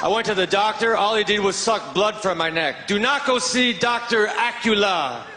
I went to the doctor. All he did was suck blood from my neck. Do not go see Dr. Acula.